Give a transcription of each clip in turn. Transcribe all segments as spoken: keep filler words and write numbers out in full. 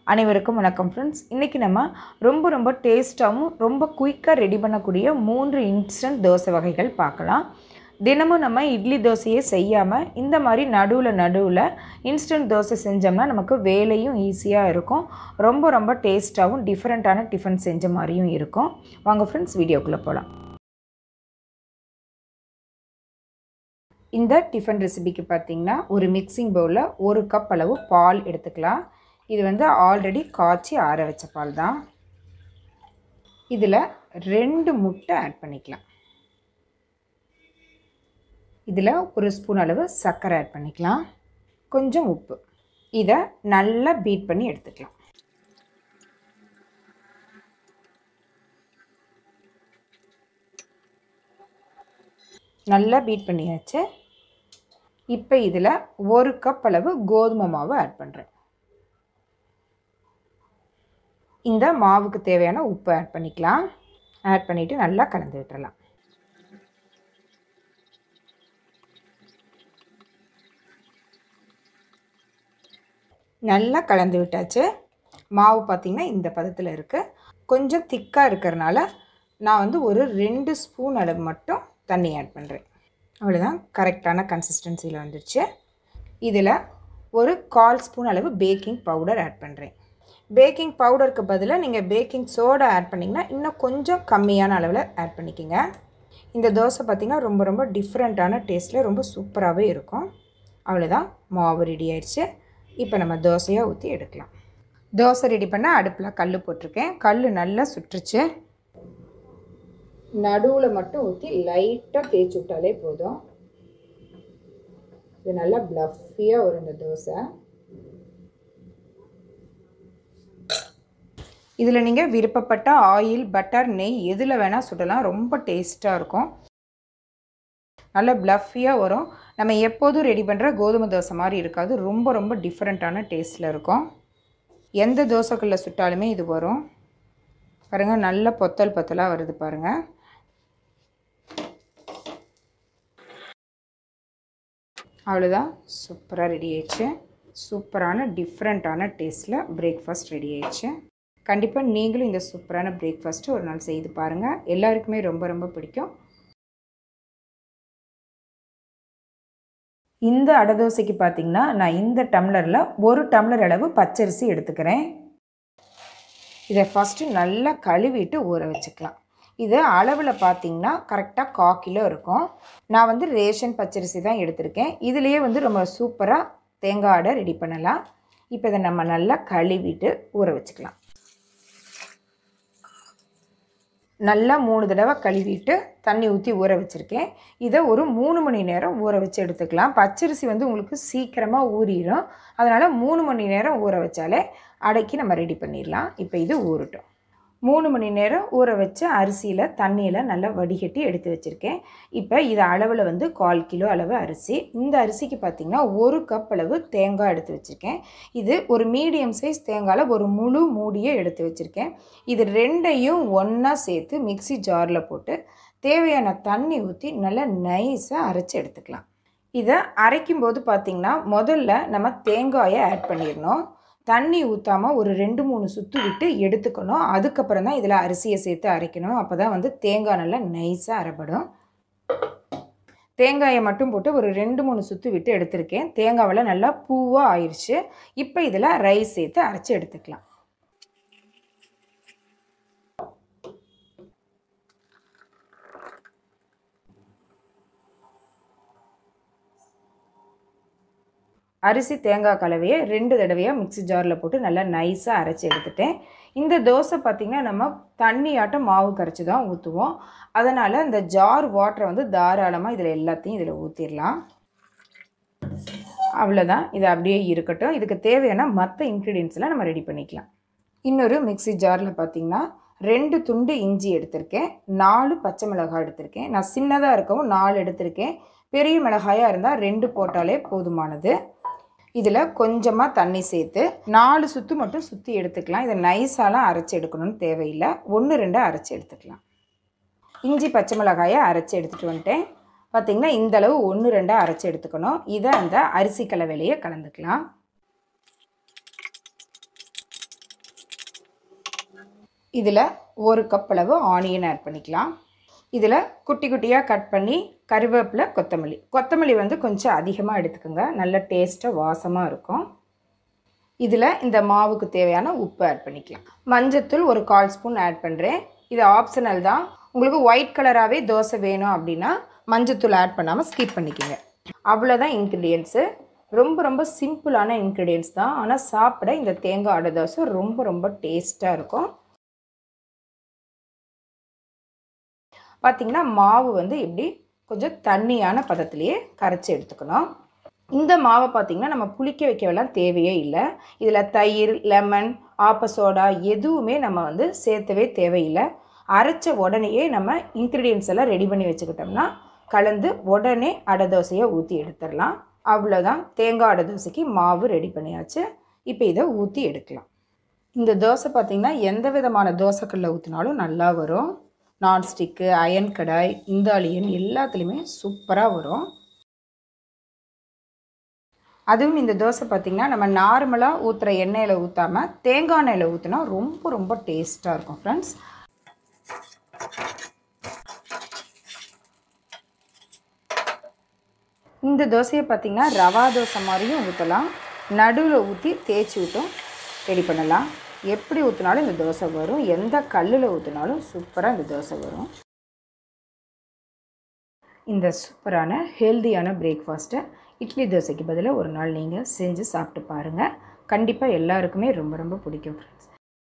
அனைவருக்கும் வணக்கம் ஃப்ரெண்ட்ஸ். இன்றைக்கி நம்ம ரொம்ப ரொம்ப டேஸ்ட்டாகவும் ரொம்ப குயிக்காக ரெடி பண்ணக்கூடிய மூன்று இன்ஸ்டன்ட் தோசை வகைகள் பார்க்கலாம். தினமும் நம்ம இட்லி தோசையே செய்யாமல் இந்த மாதிரி நடுவில் நடுவில் இன்ஸ்டன்ட் தோசை செஞ்சோம்னா நமக்கு வேலையும் ஈஸியாக இருக்கும். ரொம்ப ரொம்ப டேஸ்ட்டாகவும் டிஃப்ரெண்ட்டான டிஃபன் செஞ்ச மாதிரியும் இருக்கும். வாங்க ஃப்ரெண்ட்ஸ், வீடியோக்குள்ளே போகலாம். இந்த டிஃபன் ரெசிபிக்கு பார்த்திங்கன்னா ஒரு மிக்சிங் பவுலில் ஒரு கப் அளவு பால் எடுத்துக்கலாம். இது வந்து ஆல்ரெடி காய்ச்சி ஆற வச்ச பால் தான். இதில் ரெண்டு முட்டை ஆட் பண்ணிக்கலாம். இதில் ஒரு ஸ்பூன் அளவு சர்க்கரை ஆட் பண்ணிக்கலாம், கொஞ்சம் உப்பு. இதை நல்லா பீட் பண்ணி எடுத்துக்கலாம். நல்லா பீட் பண்ணியாச்சு. இப்போ இதில் ஒரு கப் அளவு கோதுமை மாவு ஆட் பண்ணுறேன். இந்த மாவுக்கு தேவையான உப்பு ஆட் பண்ணிக்கலாம். ஆட் பண்ணிவிட்டு நல்லா கலந்து விட்டுறலாம். நல்லா கலந்து விட்டாச்சு. மாவு பார்த்திங்கன்னா இந்த பதத்தில் இருக்குது. கொஞ்சம் திக்காக இருக்கிறனால நான் வந்து ஒரு ரெண்டு ஸ்பூன் அளவு மட்டும் தண்ணி ஆட் பண்ணுறேன். அவ்வளோதான், கரெக்டான கன்சிஸ்டன்சியில் வந்துடுச்சு. இதில் ஒரு கால் ஸ்பூன் அளவு பேக்கிங் பவுடர் ஆட் பண்ணுறேன். பேக்கிங் பவுடருக்கு பதிலாக நீங்கள் பேக்கிங் சோடா ஆட் பண்ணிங்கன்னா இன்னும் கொஞ்சம் கம்மியான அளவில் ஆட் பண்ணிக்கோங்க. இந்த தோசை பார்த்திங்கன்னா ரொம்ப ரொம்ப டிஃப்ரெண்ட்டான டேஸ்ட்டில் ரொம்ப சூப்பராகவே இருக்கும். அவ்வளோதான், மாவு ரெடி ஆயிடுச்சு. இப்போ நம்ம தோசையாக ஊற்றி எடுக்கலாம். தோசை ரெடி பண்ண அடுப்பில் கல் போட்டிருக்கேன். கல் நல்லா சுற்றுச்சு. நடுவில் மட்டும் ஊற்றி லைட்டாக தேய்ச்சி விட்டாலே போதும். இது நல்லா ப்ளஃபியாக வரும் இந்த தோசை. இதில் நீங்கள் விருப்பப்பட்ட ஆயில், பட்டர், நெய் எதில் வேணால் சுடலாம். ரொம்ப டேஸ்ட்டாக இருக்கும். நல்லா ப்ளஃபியாக வரும். நம்ம எப்போதும் ரெடி பண்ணுற கோதுமை தோசை மாதிரி இருக்காது. ரொம்ப ரொம்ப டிஃப்ரெண்ட்டான டேஸ்ட்டில் இருக்கும். எந்த தோசைக்குள்ளே சுட்டாலுமே இது வரும். பாருங்கள், நல்ல பொத்தல் பொத்தலாக வருது பாருங்கள். அவ்வளோதான், சூப்பராக ரெடி ஆயிடுச்சு. சூப்பரான டிஃப்ரெண்ட்டான டேஸ்ட்டில் பிரேக்ஃபாஸ்ட் ரெடி ஆயிடுச்சு. கண்டிப்பாக நீங்களும் இந்த சூப்பரான பிரேக்ஃபாஸ்ட்டு ஒரு நாள் செய்து பாருங்கள். எல்லாருக்குமே ரொம்ப ரொம்ப பிடிக்கும். இந்த அடை தோசைக்கு பார்த்திங்கன்னா நான் இந்த டம்ளரில் ஒரு டம்ளர் அளவு பச்சரிசி எடுத்துக்கிறேன். இதை ஃபஸ்ட்டு நல்லா கழுவிட்டு ஊற வச்சுக்கலாம். இது அளவில் பார்த்திங்கன்னா கரெக்டாக கால் கிலோ இருக்கும். நான் வந்து ரேஷன் பச்சரிசி தான் எடுத்திருக்கேன். இதுலேயே வந்து ரொம்ப சூப்பராக தேங்காய் அடை ரெடி பண்ணலாம். இப்போ இதை நம்ம நல்லா கழுவிட்டு ஊற வச்சுக்கலாம். நல்லா மூணு தடவை கழுவிட்டு தண்ணி ஊற்றி ஊற வச்சுருக்கேன். இதை ஒரு மூணு மணி நேரம் ஊற வச்சு எடுத்துக்கலாம். பச்சரிசி வந்து உங்களுக்கு சீக்கிரமாக ஊறிடும். அதனால் மூணு மணி நேரம் ஊற வச்சாலே அடைக்கி நம்ம ரெடி பண்ணிடலாம். இப்போ இது ஊறட்டும். மூணு மணி நேரம் ஊற வச்ச அரிசியில் தண்ணியில் நல்லா வடிகட்டி எடுத்து வச்சுருக்கேன். இப்போ இது அளவில் வந்து கால் கிலோ அளவு அரிசி. இந்த அரிசிக்கு பார்த்திங்கன்னா ஒரு கப் அளவு தேங்காய் எடுத்து வச்சுருக்கேன். இது ஒரு மீடியம் சைஸ் தேங்காயில் ஒரு முழு மூடியை எடுத்து வச்சுருக்கேன். இது ரெண்டையும் ஒன்றா சேர்த்து மிக்சி ஜாரில் போட்டு தேவையான தண்ணி ஊற்றி நல்லா நைஸாக அரைச்சி எடுத்துக்கலாம். இதை அரைக்கும்போது பார்த்திங்கன்னா முதல்ல நம்ம தேங்காயை ஆட் பண்ணிடணும். தண்ணி ஊற்றாமல் ஒரு ரெண்டு மூணு சுற்று விட்டு எடுத்துக்கணும். அதுக்கப்புறம் தான் இதில் அரிசியை சேர்த்து அரைக்கணும். அப்போ தான் வந்து தேங்காய் நல்லா நைஸாக அரைப்படும். தேங்காயை மட்டும் போட்டு ஒரு ரெண்டு மூணு சுற்று விட்டு எடுத்திருக்கேன். தேங்காவில் நல்லா பூவாக ஆயிடுச்சு. இப்போ இதில் ரைஸ் சேர்த்து அரைச்சி எடுத்துக்கலாம். அரிசி தேங்காய் கலவையை ரெண்டு தடவையாக மிக்சி ஜாரில் போட்டு நல்லா நைஸாக அரைச்சி எடுத்துட்டேன். இந்த தோசை பார்த்திங்கன்னா நம்ம தண்ணியாட்டம் மாவு கரைச்சி தான் ஊற்றுவோம். அதனால் இந்த ஜார் வாட்டரை வந்து தாராளமாக இதில் எல்லாத்தையும் இதில் ஊற்றிடலாம். அவ்வளோதான், இது அப்படியே இருக்கட்டும். இதுக்கு தேவையான மற்ற இன்க்ரீடியன்ஸ்லாம் நம்ம ரெடி பண்ணிக்கலாம். இன்னொரு மிக்சி ஜாரில் பார்த்திங்கன்னா ரெண்டு துண்டு இஞ்சி எடுத்திருக்கேன், நாலு பச்சை மிளகாய் எடுத்திருக்கேன். நான் சின்னதாக இருக்கவும் நாலு எடுத்திருக்கேன். பெரிய மிளகாயாக இருந்தால் ரெண்டு போட்டாலே போதுமானது. இதில் கொஞ்சமாக தண்ணி சேர்த்து நாலு சுற்று மட்டும் சுற்றி எடுத்துக்கலாம். இதை நைஸாலாம் அரைச்சி எடுக்கணும்னு தேவையில்லை. ஒன்று ரெண்டாக அரைச்சி எடுத்துக்கலாம். இஞ்சி பச்சை மிளகாயை அரைச்சி எடுத்துகிட்டு வந்துட்டேன். பார்த்திங்கன்னா இந்தளவு ஒன்று ரெண்டாக அரைச்சி எடுத்துக்கணும். இதை அந்த அரிசி கலவையிலேயே கலந்துக்கலாம். இதில் ஒரு கப் அளவு ஆனியன் ஆட் பண்ணிக்கலாம். இதில் குட்டி குட்டியாக கட் பண்ணி கருவேப்பிலை, கொத்தமல்லி கொத்தமல்லி வந்து கொஞ்சம் அதிகமாக எடுத்துக்கோங்க, நல்ல டேஸ்ட்டாக வாசமாக இருக்கும். இதில் இந்த மாவுக்கு தேவையான உப்பு ஆட் பண்ணிக்கலாம். மஞ்சத்தூள் ஒரு கால் ஸ்பூன் ஆட் பண்ணுறேன். இது ஆப்ஷனல் தான். உங்களுக்கு ஒயிட் கலராகவே தோசை வேணும் அப்படின்னா மஞ்சத்தூள் ஆட் பண்ணாமல் ஸ்கிப் பண்ணிக்கோங்க. அவ்வளோதான் இன்க்ரீடியன்ட்ஸு. ரொம்ப ரொம்ப சிம்பிளான இன்க்ரீடியன்ட்ஸ் தான். ஆனால் சாப்பிட இந்த தேங்காய் அடை தோசை ரொம்ப ரொம்ப டேஸ்ட்டாக இருக்கும். பார்த்திங்கன்னா மாவு வந்து இப்படி கொஞ்சம் தண்ணியான பதத்திலேயே கரைச்சி எடுத்துக்கணும். இந்த மாவை பார்த்திங்கன்னா நம்ம புளிக்க வைக்கவெல்லாம் தேவையே இல்லை. இதில் தயிர், லெமன், ஆப்ப சோடா எதுவுமே நம்ம வந்து சேர்த்தவே தேவையில்லை. அரைச்ச உடனேயே நம்ம இன்க்ரீடியன்ட்ஸ் எல்லாம் ரெடி பண்ணி வச்சுக்கிட்டோம்னா கலந்து உடனே அடை தோசையை ஊற்றி எடுத்துடலாம். அவ்வளோதான், தேங்காய் அடை தோசைக்கு மாவு ரெடி பண்ணியாச்சு. இப்போ இதை ஊற்றி எடுக்கலாம். இந்த தோசை பார்த்திங்கன்னா எந்த விதமான தோசைக்கல்லில் ஊற்றினாலும் நல்லா வரும். நான்ஸ்டிக்கு, அயன் கடாய், இந்தாலியன் எல்லாத்துலேயுமே சூப்பராக வரும். அதுவும் இந்த தோசை பார்த்திங்கன்னா நம்ம நார்மலாக ஊற்றுற எண்ணெயில் ஊற்றாமல் தேங்காய் எண்ணெயில் ஊற்றினா ரொம்ப ரொம்ப டேஸ்ட்டாக இருக்கும் ஃப்ரெண்ட்ஸ். இந்த தோசையை பார்த்திங்கன்னா ரவா தோசை மாதிரியும் ஊற்றலாம், நடுவில் ஊற்றி தேய்ச்சி விட்டும் ரெடி பண்ணலாம். எப்படி ஊற்றினாலும் இந்த தோசை வரும். எந்த கல்லில் ஊற்றினாலும் சூப்பராக இந்த தோசை வரும். இந்த சூப்பரான ஹெல்தியான பிரேக்ஃபாஸ்ட்டை இட்லி தோசைக்கு பதிலாக ஒரு நாள் நீங்கள் செஞ்சு சாப்பிட்டு பாருங்கள். கண்டிப்பாக எல்லாருக்குமே ரொம்ப ரொம்ப பிடிக்கும் ஃப்ரெண்ட்ஸ்.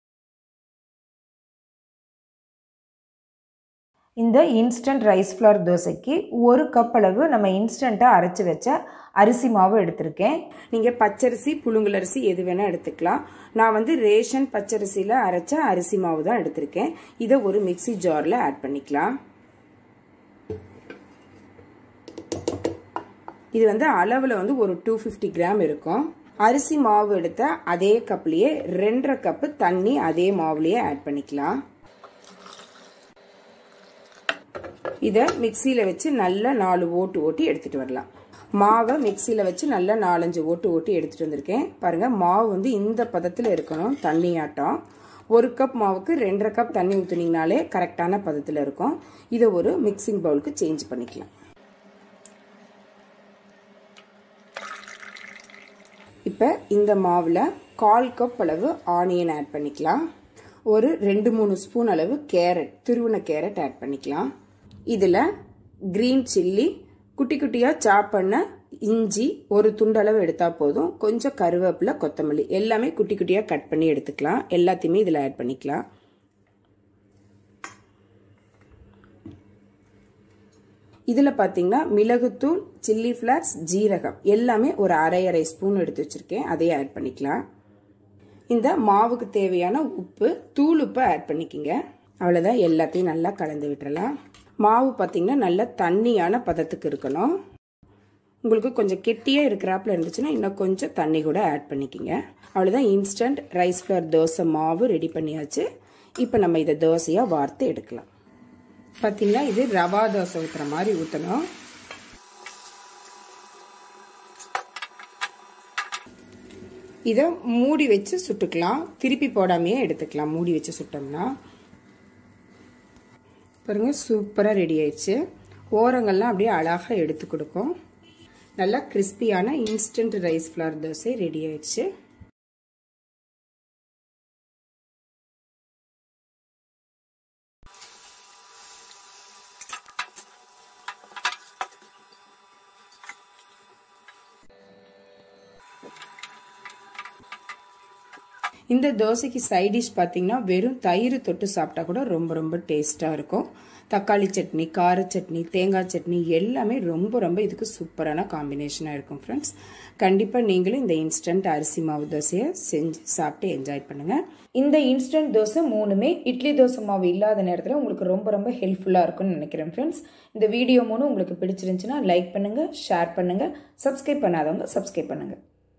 இந்த இன்ஸ்டன்ட் ரைஸ் ஃப்ளவர் தோசைக்கு ஒரு கப் அளவு நம்ம இன்ஸ்டண்ட்டாக அரைச்சி வச்ச அரிசி மாவு எடுத்திருக்கேன். நீங்கள் பச்சரிசி, புழுங்கலரிசி எது வேணால் எடுத்துக்கலாம். நான் வந்து ரேஷன் பச்சரிசியில் அரைச்ச அரிசி மாவு தான் எடுத்திருக்கேன். இதை ஒரு மிக்சி ஜாரில் ஆட் பண்ணிக்கலாம். இது வந்து அளவில் வந்து ஒரு டூ ஃபிஃப்டி கிராம் இருக்கும். அரிசி மாவு எடுத்த அதே கப்லேயே ரெண்டரை கப்பு தண்ணி அதே மாவுலேயே ஆட் பண்ணிக்கலாம். இதை மிக்சியில் வச்சு நல்லா நாலு ஓட்டு ஓட்டி எடுத்துகிட்டு வரலாம். மாவை மிக்சியில் வச்சு நல்லா நாலஞ்சு ஓட்டு ஓட்டி எடுத்துகிட்டு வந்திருக்கேன். பாருங்கள், மாவு வந்து இந்த பதத்தில் இருக்கணும், தண்ணியாட்டம். ஒரு கப் மாவுக்கு ரெண்டரை கப் தண்ணி ஊற்றுனீங்கனாலே கரெக்டான பதத்தில் இருக்கும். இதை ஒரு மிக்சிங் பவுலுக்கு சேஞ்ச் பண்ணிக்கலாம். இப்போ இந்த மாவில் கால் கப் அளவு ஆனியன் ஆட் பண்ணிக்கலாம். ஒரு ரெண்டு மூணு ஸ்பூன் அளவு கேரட், துருவின கேரட் ஆட் பண்ணிக்கலாம். இதில் க்ரீன் சில்லி, குட்டி குட்டியாக சாப் பண்ண இஞ்சி ஒரு துண்டளவு எடுத்தால் போதும். கொஞ்சம் கருவேப்பிலை, கொத்தமல்லி எல்லாமே குட்டி குட்டியாக கட் பண்ணி எடுத்துக்கலாம். எல்லாத்தையுமே இதில் ஆட் பண்ணிக்கலாம். இதில் பார்த்தீங்கன்னா மிளகுத்தூள், சில்லி ஃப்ளாக்ஸ், ஜீரகம் எல்லாமே ஒரு அரை அரை ஸ்பூன் எடுத்து வச்சுருக்கேன். அதையே ஆட் பண்ணிக்கலாம். இந்த மாவுக்கு தேவையான உப்பு, தூள் உப்பு ஆட் பண்ணிக்கோங்க. அவ்வளோதான், எல்லாத்தையும் நல்லா கலந்து விட்டுறலாம். மாவு பார்த்திங்கன்னா நல்ல தண்ணியான பதத்துக்கு இருக்கணும். உங்களுக்கு கொஞ்சம் கெட்டியாக இருக்கிறாப்புல இருந்துச்சுன்னா இன்னும் கொஞ்சம் தண்ணி கூட ஆட் பண்ணிக்கோங்க. அவ்வளோதான், இன்ஸ்டன்ட் ரைஸ் ஃப்ளவர் தோசை மாவு ரெடி பண்ணியாச்சு. இப்போ நம்ம இதை தோசையாக வார்த்து எடுக்கலாம். பார்த்திங்கன்னா இது ரவா தோசை ஊற்றுற மாதிரி ஊற்றணும். இதை மூடி வச்சு சுட்டுக்கலாம். திருப்பி போடாமையே எடுத்துக்கலாம். மூடி வச்சு சுட்டோம்னா பாருங்கள், சூப்பராக ரெடி ஆயிடுச்சு. ஓரங்கள்லாம் அப்படியே அழகாக எடுத்து கொடுக்கும். நல்லா கிறிஸ்பியான instant rice flour dosa ready ஆயிடுச்சு. இந்த தோசைக்கு சைட் டிஷ் பார்த்தீங்கன்னா வெறும் தயிர் தொட்டு சாப்பிட்டா கூட ரொம்ப ரொம்ப டேஸ்ட்டாக இருக்கும். தக்காளி சட்னி, கார சட்னி, தேங்காய் சட்னி எல்லாமே ரொம்ப ரொம்ப இதுக்கு சூப்பரான காம்பினேஷனாக இருக்கும் ஃப்ரெண்ட்ஸ். கண்டிப்பாக நீங்களும் இந்த இன்ஸ்டன்ட் அரிசி மாவு தோசையை செஞ்சு சாப்பிட்டு என்ஜாய் பண்ணுங்கள். இந்த இன்ஸ்டன்ட் தோசை மூணுமே இட்லி தோசை மாவு இல்லாத நேரத்தில் உங்களுக்கு ரொம்ப ரொம்ப ஹெல்ப்ஃபுல்லாக இருக்கும்னு நினைக்கிறேன் ஃப்ரெண்ட்ஸ். இந்த வீடியோ மூணு உங்களுக்கு பிடிச்சிருந்துச்சுன்னா லைக் பண்ணுங்கள், ஷேர் பண்ணுங்கள், சப்ஸ்கிரைப் பண்ணாதவங்க சப்ஸ்கிரைப் பண்ணுங்கள்.